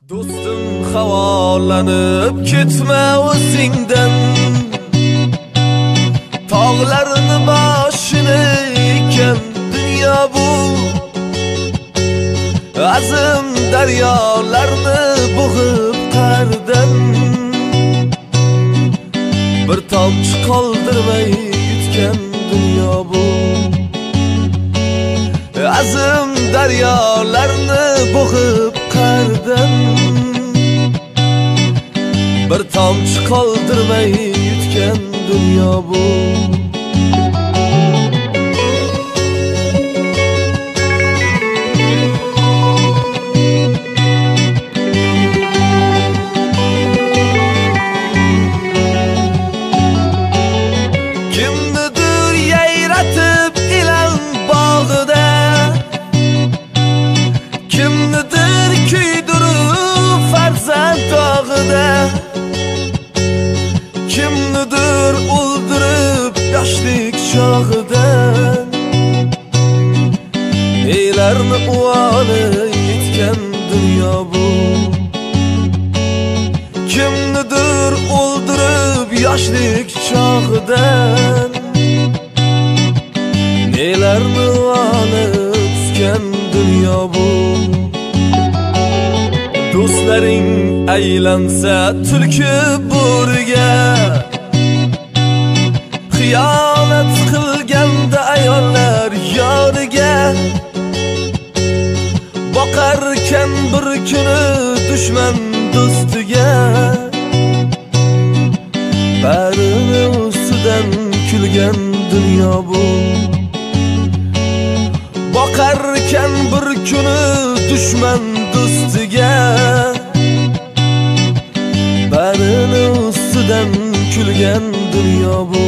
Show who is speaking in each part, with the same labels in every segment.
Speaker 1: Dostum havalanıp ketme o'zingdan, tog'larni boshini ekan dunyo bu. Azim daryolarni bo'g'ib qardan, bir tomchi qoldirmay yutgan dunyo bu. Azim daryolarni bo'g'ib qardan, bir tomchi qoldirmay yutgan dunyo bu. Kimnidir yayratib ilan bog'ida, kimnidir kuydirib farzand dog'ida, kimnidir o'ldirib yoshlik chog'ida. Neylarni uvoli yetgan dunyo bu. Kimnidir o'ldirib yoshlik chog'idan, nelarni olib tutgan dunyo bu. Do'stlaring aylansa tulki bo'riga, xiyonat qilganda ayollar yoniga, boqarkan bir kuni dushman do'stiga. Barini ustidan kulgan dunyo bu. Boqarkan bir kuni dushman do'stiga, barini ustidan kulgan dunyo bu.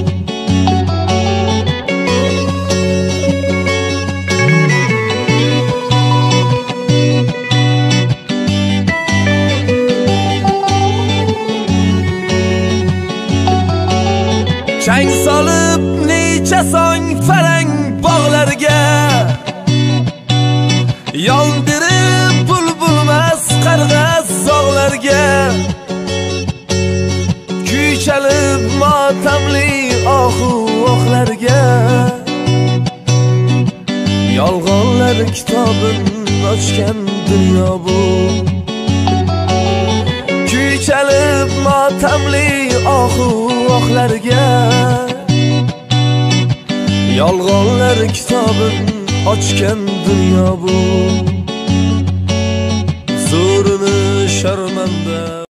Speaker 1: Chang solib necha song farang bog'larga, yondirib bulbulmas qarg'az zog'larga, kuy chalib motamli ohu oqlarga. Yolg'onlar kitobin ochgan dunyo bu. Kuy chalib motamli ohu oqlarga, yolg'onlar kitobin ochgan dunyo bu. Zo'rini sharmanda